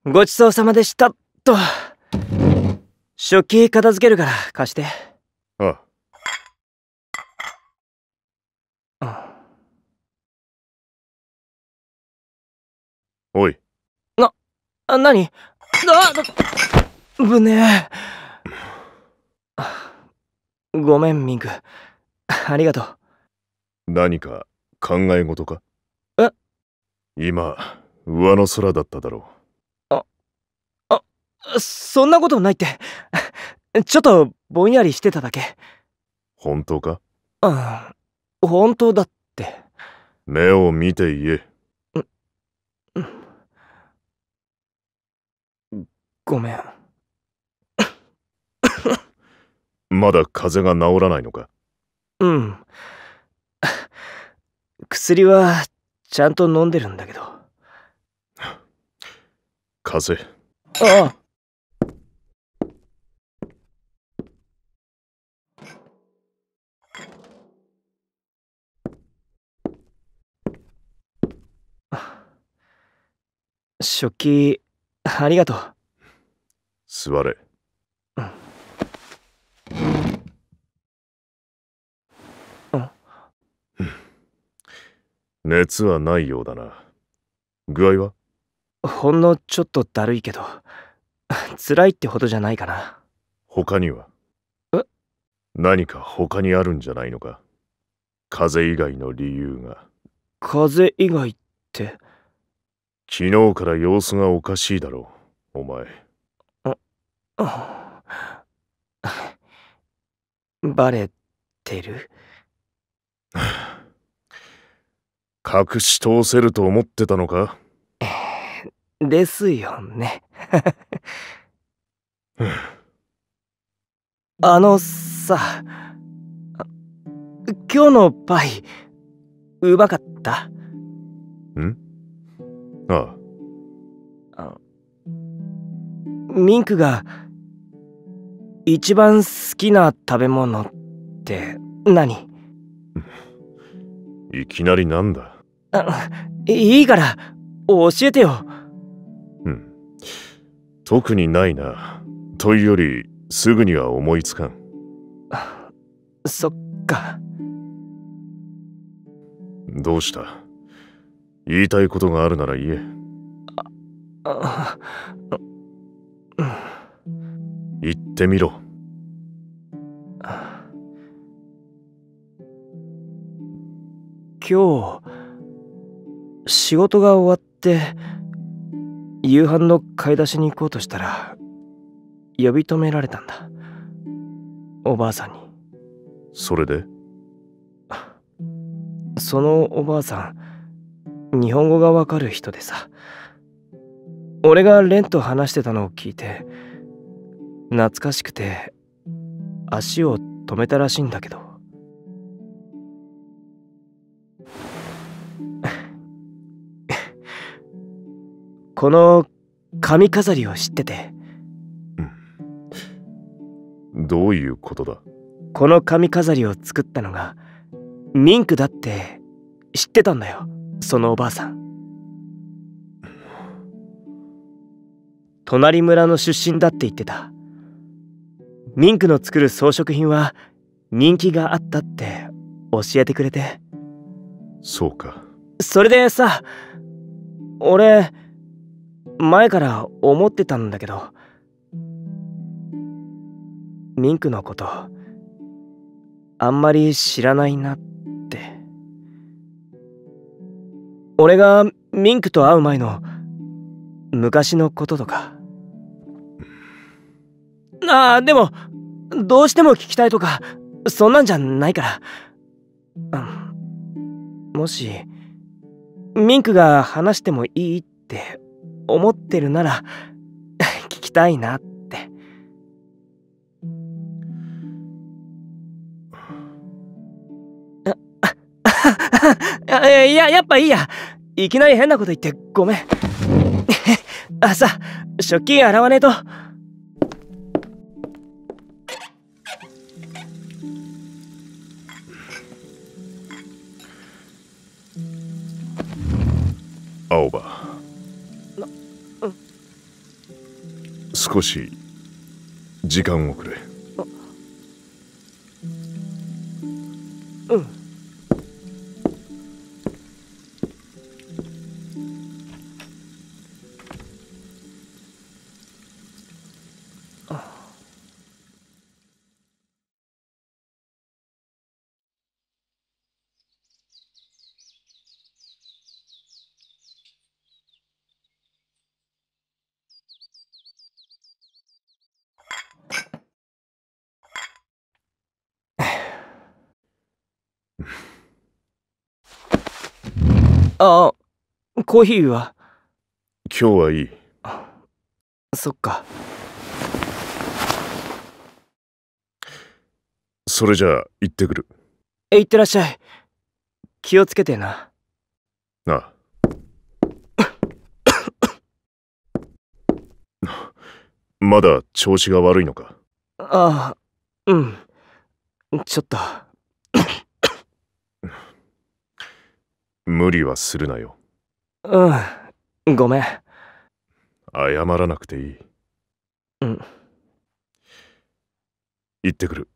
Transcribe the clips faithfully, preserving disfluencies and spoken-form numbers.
ごちそうさまでしたっと。食器片付けるから貸して。 ああ。 おい。 な、なに？あ、ぶねえ。ごめんミンク、ありがとう。 何か考え事か？ え？ 今上の空だっただろう。ああ、そんなことないって。ちょっとぼんやりしてただけ。 本当か？ うん、本当だって。 目を見て言え。 うんうん、ごめん。 まだ風邪が治らないのか？ うん。薬はちゃんと飲んでるんだけど。 風邪。 ああ。食器ありがとう。 座れ。 うん。うん。 熱はないようだな。具合は？ ほんのちょっとだるいけど、辛いってほどじゃないかな。 他には？ え？ 何か他にあるんじゃないのか？風邪以外の理由が。 風邪以外って？ 昨日から様子がおかしいだろう、お前。 あ、バレてる？ 隠し通せると思ってたのか？ ですよね。あのさ、今日のパイうまかった？ ん？ああ、ミンクが一番好きな食べ物って何？ いきなりなんだ？ あ、いいから教えてよ。 うん。特にないな。というよりすぐには思いつかん。 そっか。 どうした？言いたいことがあるなら言え。 あ、うん、 言ってみろ。 今日仕事が終わって夕飯の買い出しに行こうとしたら呼び止められたんだ、おばあさんに。 それで？ そのおばあさん日本語がわかる人でさ、俺がレンと話してたのを聞いて懐かしくて足を止めたらしいんだけど、この髪飾りを知ってて。 うん、どういうことだ？ この髪飾りを作ったのがミンクだって知ってたんだよ、そのおばあさん。隣村の出身だって言ってた。ミンクの作る装飾品は人気があったって教えてくれて。 そうか。 それでさ、俺前から思ってたんだけど、ミンクのことあんまり知らないなって。俺がミンクと会う前の昔のこととか。ああ、でもどうしても聞きたいとかそんなんじゃないから。もしミンクが話してもいいって思ってるなら聞きたいなって。いや、やっぱいいや。いきなり変なこと言ってごめん。あ、さ、食器洗わねえと。 青葉。 な、うん。 少し時間をくれ。 うん。ああ、コーヒーは？ 今日はいい。 そっか。 それじゃあ行ってくる。 え、行ってらっしゃい。気をつけてな。 ああ。まだ調子が悪いのか？ ああ、うん。ちょっと。 無理はするなよ。 うん、ごめん。 謝らなくていい。 うん。 行ってくる。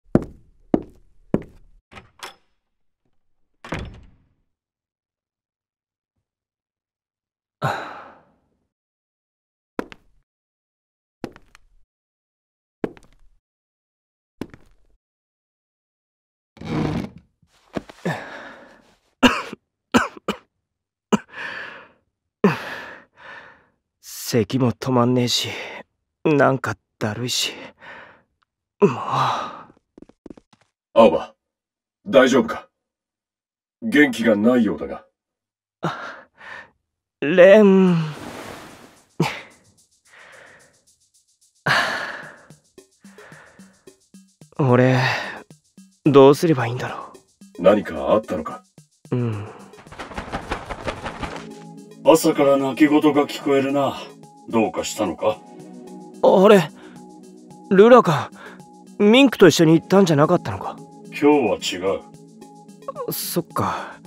咳も止まんねえし、なんかだるいし。もう。 青葉、大丈夫か？元気がないようだが。 あ、レン。俺、どうすればいいんだろう。何かあったのか？ うん。 朝から泣き言が聞こえるな。どうかしたのか？ あれ、ルラか。ミンクと一緒に行ったんじゃなかったのか？ 今日は違う。そっか。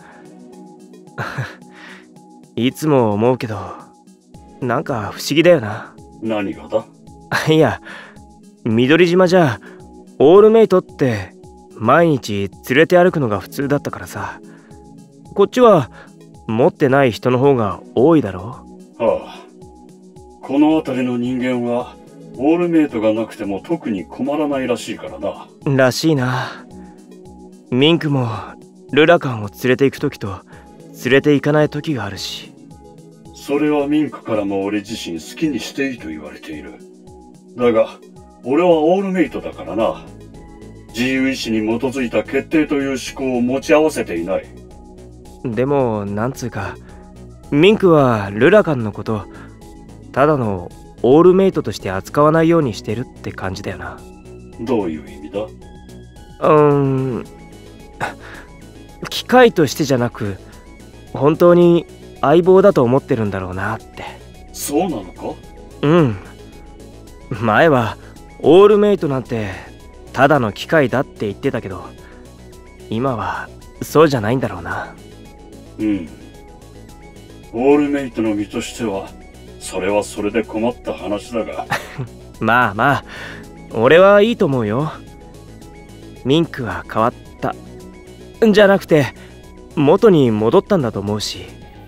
いつも思うけど、なんか不思議だよな。 何がだ？ いや、緑島じゃオールメイトって毎日連れて歩くのが普通だったからさ。こっちは持ってない人の方が多いだろ？ はあ。この辺りの人間はオールメイトがなくても特に困らないらしいからな。 らしいな。ミンクもルラカンを連れて行く時と連れて行かない時があるし。 それはミンクからも俺自身好きにしていいと言われている。だが俺はオールメイトだからな。自由意志に基づいた決定という思考を持ち合わせていない。 でもなんつうか、ミンクはルラカンのことただのオールメイトとして扱わないようにしてるって感じだよな。 どういう意味だ？ うーん、機械としてじゃなく本当に相棒だと思ってるんだろうなって。 そうなのか？ うん。前はオールメイトなんてただの機械だって言ってたけど、今はそうじゃないんだろうな。 うん。オールメイトの身としてはそれはそれで困った話だがまあまあ、俺はいいと思うよ。ミンクは変わったじゃなくて元に戻ったんだと思うし、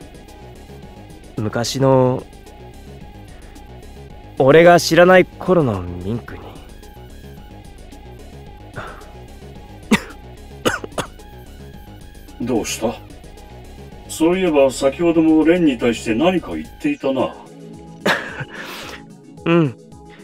昔の俺が知らない頃のミンクに。 どうした？そういえば先ほどもレンに対して何か言っていたな。 うん。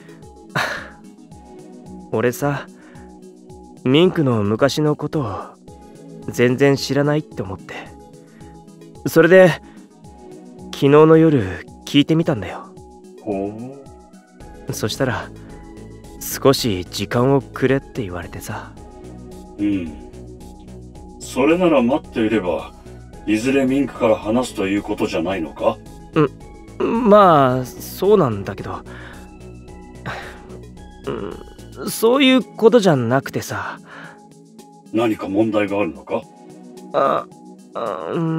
俺さ、ミンクの昔のことを全然知らないって思って、それで昨日の夜聞いてみたんだよ。 ほう。そしたら少し時間をくれって言われてさ。 うん。それなら待っていればいずれミンクから話すということじゃないのか？ うん、まあそうなんだけど、うん、そういうことじゃなくてさ。 何か問題があるのか？ あ、あ、うん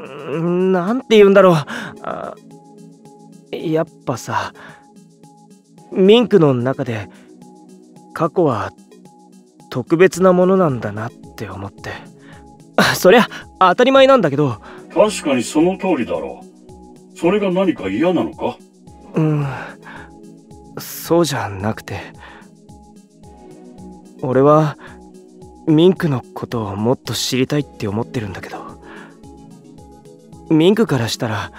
、なんて言うんだろう。あ、やっぱさ、 ミンクの中で過去は特別なものなんだなって思って。そりゃ当たり前なんだけど。 確かにその通りだろう。それが何か嫌なのか？ うん、そうじゃなくて、俺はミンクのことをもっと知りたいって思ってるんだけど、ミンクからしたら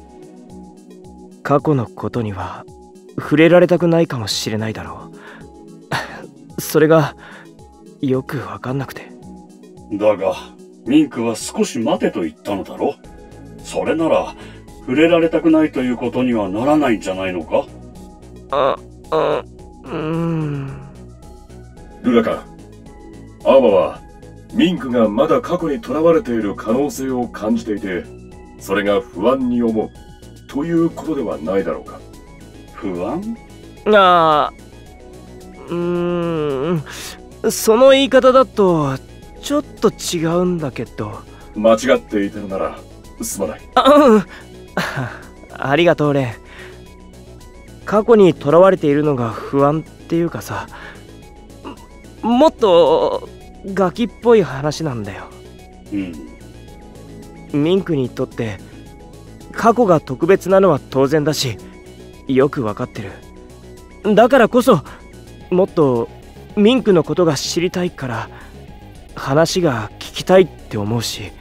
過去のことには触れられたくないかもしれないだろう。それがよく分かんなくて。 だがミンクは少し待てと言ったのだろ。それなら触れられたくないということにはならないんじゃないのか？ あ、あ、うーん。 ルラカ、アーバはミンクがまだ過去にとらわれている可能性を感じていて、それが不安に思うということではないだろうか。 不安？ ああ、うーん、その言い方だとちょっと違うんだけど。 間違っていたのならすまない。 あ、うん、ありがとうレン。過去にとらわれているのが不安っていうかさ、もっとガキっぽい話なんだよ。 うん。 ミンクにとって過去が特別なのは当然だし、よくわかってる。だからこそもっとミンクのことが知りたいから話が聞きたいって思うし、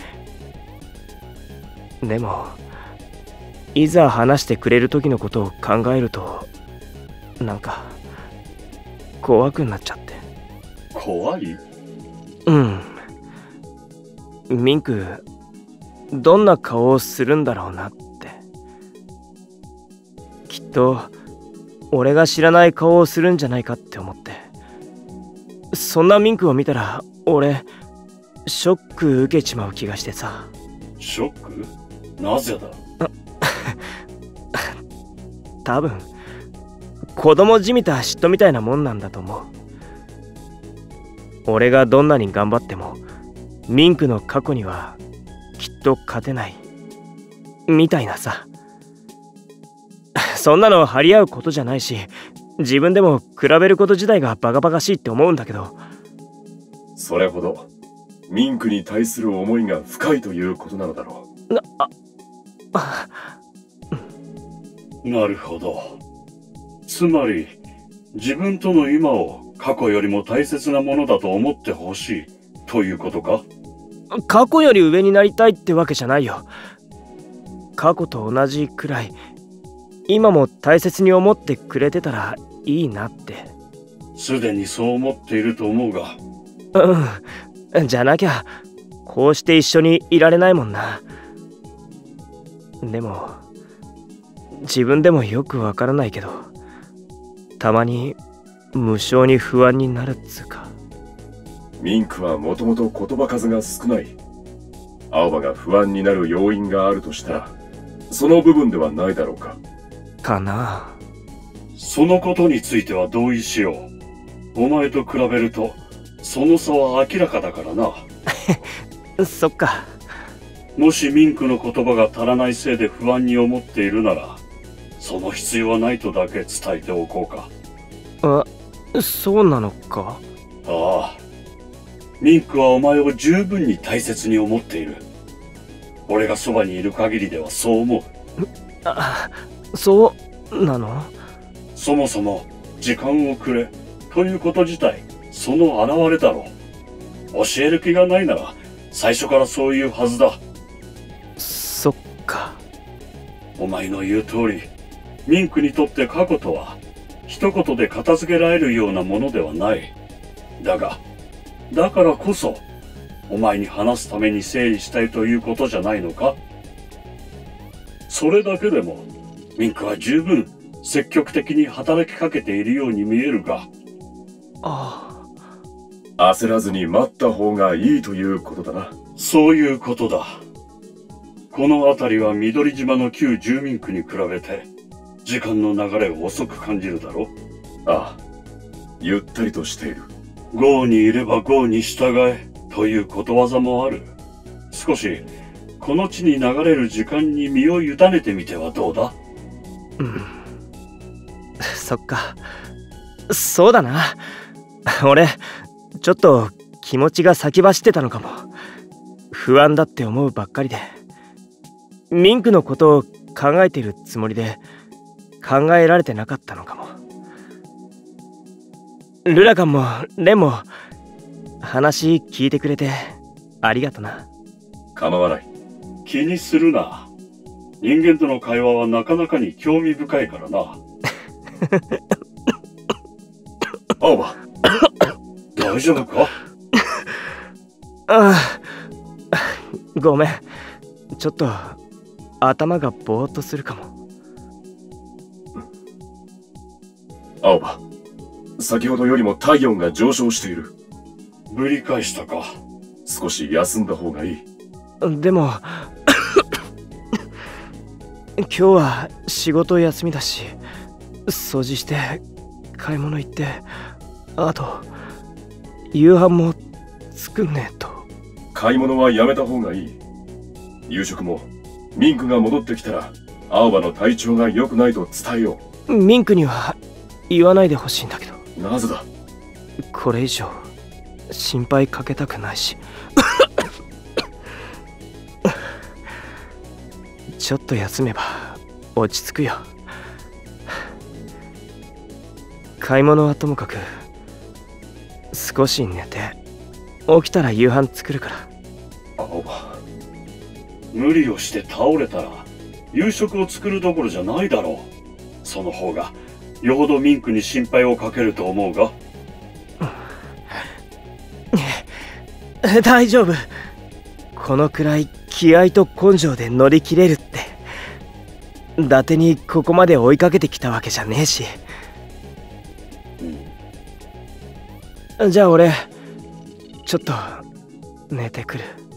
でもいざ話してくれる時のことを考えるとなんか怖くなっちゃって。 怖い？ うん。ミンクどんな顔をするんだろうなって。きっと俺が知らない顔をするんじゃないかって思って。そんなミンクを見たら俺ショック受けちまう気がしてさ。 ショック？なぜだ？ 多分子供じみた嫉妬みたいなもんなんだと思う。俺がどんなに頑張ってもミンクの過去にはきっと勝てないみたいなさ。そんなの張り合うことじゃないし、自分でも比べること自体がバカバカしいって思うんだけど。 それほどミンクに対する思いが深いということなのだろう。 な、あ、あ、 なるほど。つまり自分との今を過去よりも大切なものだと思ってほしいということか？ 過去より上になりたいってわけじゃないよ。過去と同じくらい今も大切に思ってくれてたらいいなって。 すでにそう思っていると思うが。 うん、じゃなきゃこうして一緒にいられないもんな。でも自分でもよくわからないけど、たまに無性に不安になるっつうか。 ミンクはもともと言葉数が少ない。青葉が不安になる要因があるとしたらその部分ではないだろうか。 かな。 そのことについては同意しよう。お前と比べるとその差は明らかだからな。 そっか。 もしミンクの言葉が足らないせいで不安に思っているなら、その必要はないとだけ伝えておこうか。 あ、そうなのか？ ああ。ミンクはお前を十分に大切に思っている。俺がそばにいる限りではそう思う。 あ、そうなの？ そもそも時間をくれということ自体その表れだろう。教える気がないなら最初からそういうはずだ。 そっか。 お前の言う通り、ミンクにとって過去とは一言で片付けられるようなものではない。だがだからこそお前に話すために整理したいということじゃないのか？それだけでもミンクは十分積極的に働きかけているように見えるが。 ああ。焦らずに待った方がいいということだな。 そういうことだ。この辺りは緑島の旧住民区に比べて時間の流れを遅く感じるだろう。 ああ。ゆったりとしている。 豪にいれば豪に従えということわざもある。少しこの地に流れる時間に身を委ねてみてはどうだ？ うん、 そっか。そうだな。俺ちょっと気持ちが先走ってたのかも。不安だって思うばっかりで、ミンクのことを考えているつもりで考えられてなかったのかも。ルラカンもレンも話聞いてくれてありがとな。 構わない。 気にするな。人間との会話はなかなかに興味深いからな。 青葉。 大丈夫か？ ああ、ごめん。ちょっと頭がぼーっとするかも。 青葉、先ほどよりも体温が上昇している。 ぶり返したか？ 少し休んだ方がいい。 でも今日は仕事休みだし、掃除して買い物行って、あと夕飯も作んねえと。 買い物はやめた方がいい。夕食もミンクが戻ってきたら青葉の体調が良くないと伝えよう。ミンクには言わないでほしいんだけど。 なぜだ？ これ以上心配かけたくないし。ちょっと休めば落ち着くよ。買い物はともかく少し寝て起きたら夕飯作るから。 青葉、 無理をして倒れたら夕食を作るどころじゃないだろう。その方がよほどミンクに心配をかけると思うが。 大丈夫。このくらい気合と根性で乗り切れるって。伊達にここまで追いかけてきたわけじゃねえし。じゃあ俺ちょっと寝てくる。